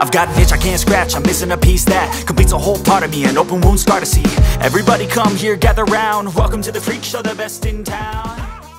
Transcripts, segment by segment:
I've got an itch I can't scratch, I'm missing a piece that completes a whole part of me, an open wound scar to see. Everybody come here, gather round, welcome to the freak show, the best in town.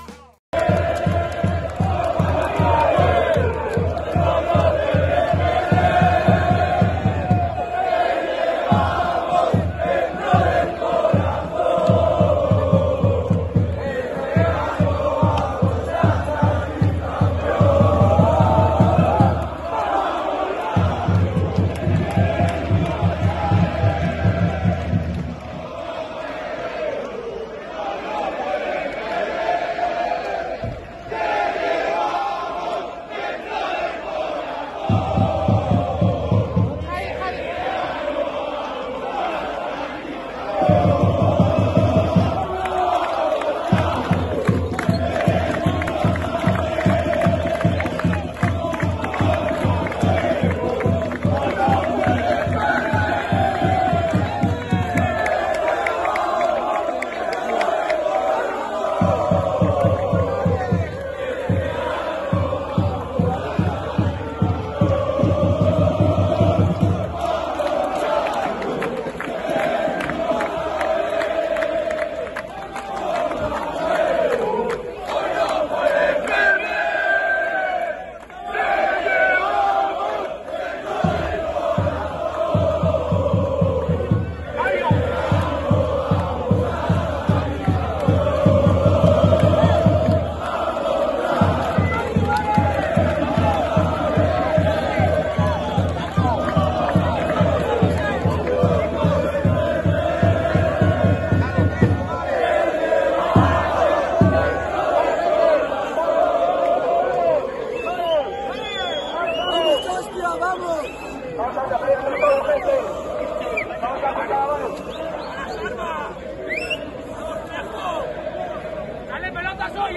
¡Dale pelotas hoy,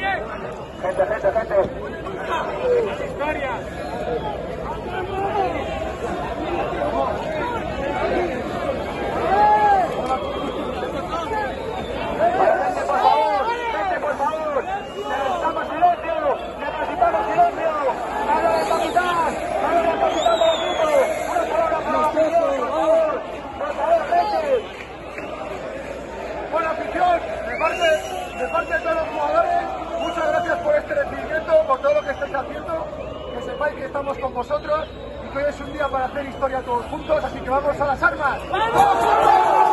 Gente. Las historias. Por favor, necesitamos silencio, necesitamos silencio. ¡Habla del capitán! ¡Habla del capitán del equipo! ¡Una palabra para la afición, por favor! ¡Por favor, gente! Buena afición, de parte de todos los jugadores, muchas gracias por este recibimiento, por todo lo que estáis haciendo. Que sepáis que estamos con vosotros y que hoy es un día para hacer historia todos juntos, así que vamos a las armas. ¡Vamos!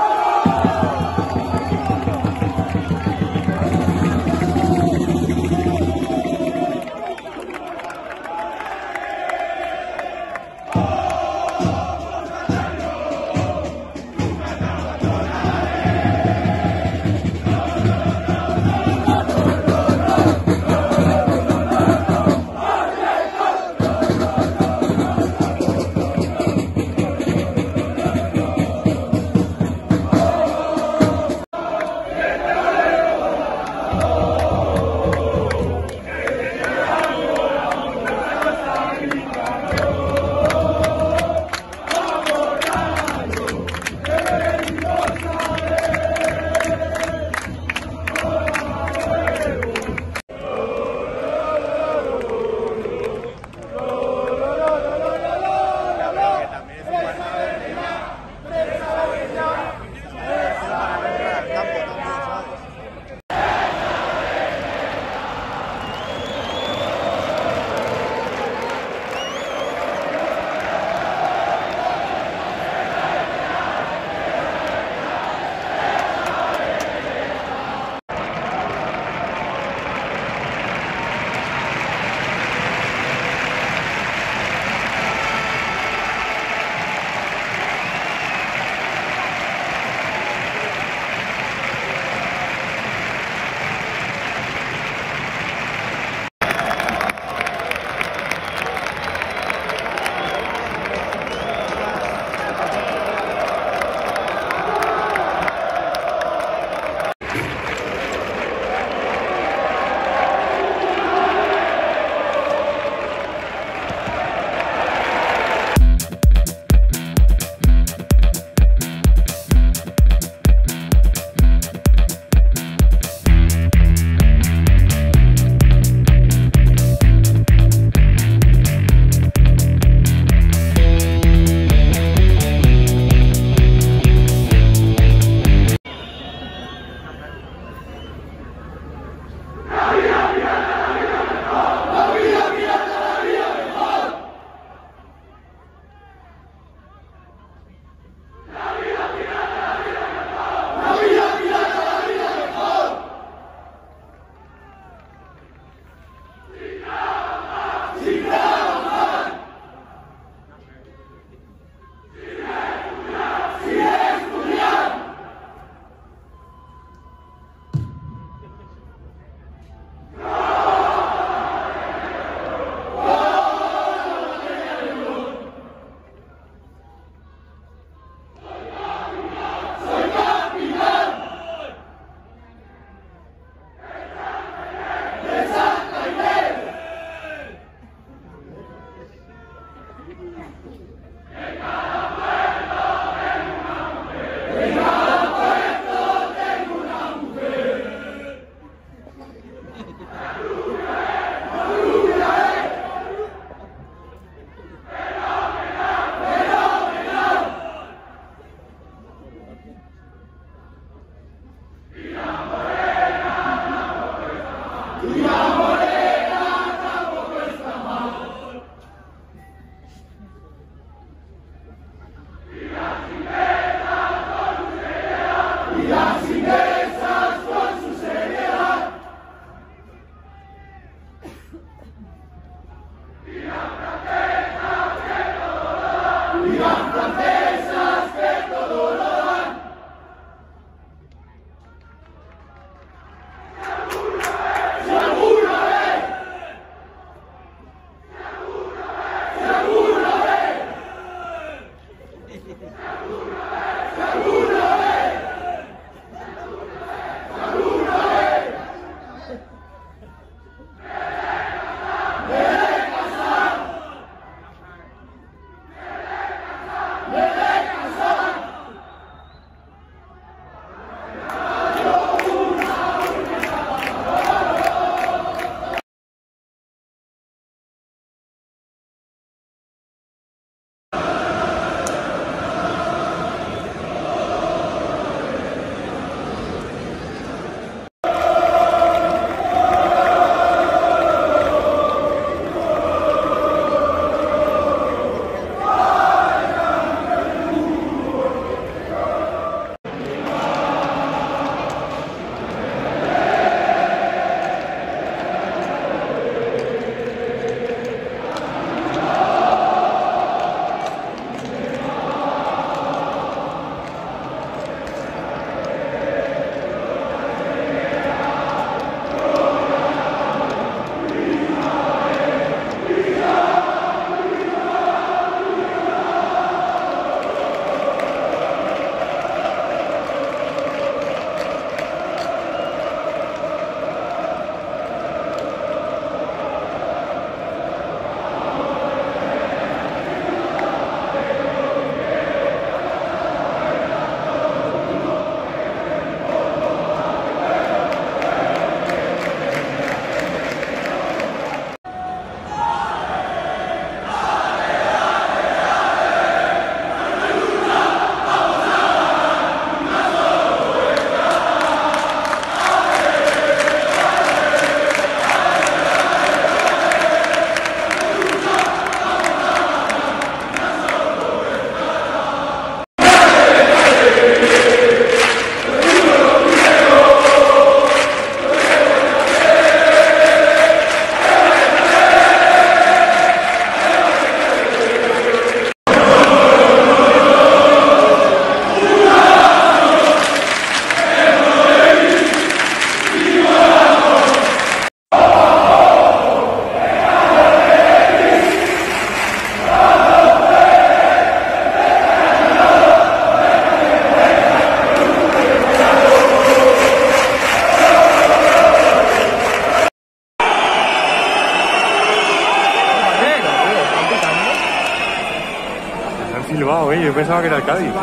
silbado, yo pensaba que era el Cádiz.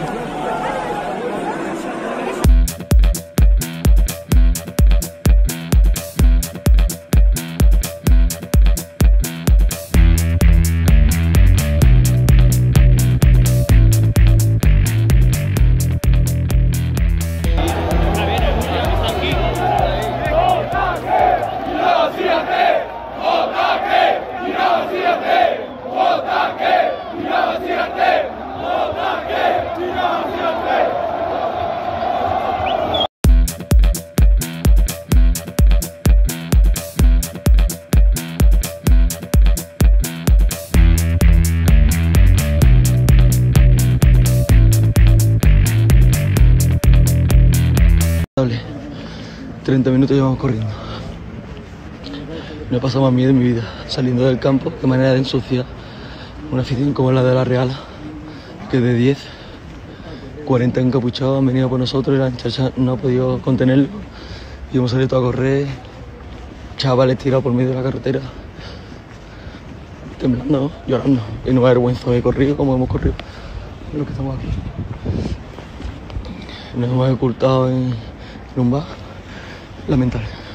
Dale, 30 minutos llevamos corriendo. No he pasado más miedo en mi vida, saliendo del campo, qué manera de ensuciar una afición como la de la Real, que de 10, 40 encapuchados han venido por nosotros y la muchacha no ha podido contenerlo. Y hemos salido a correr, chavales tirados por medio de la carretera, temblando, llorando. Y no me avergüenzo de corrido como hemos corrido, es lo que estamos aquí. Nos hemos ocultado en un bar lamentable.